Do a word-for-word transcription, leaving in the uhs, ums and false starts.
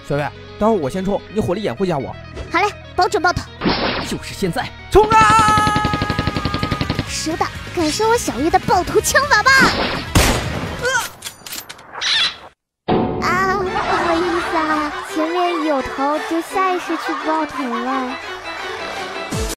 小月，待会儿我先冲，你火力掩护一下我。 好嘞，保准爆头。 就是现在，冲啊！ 蛇胆，感受我小月的爆头枪法吧！啊，不好意思啊，前面有头就下意识去爆头了。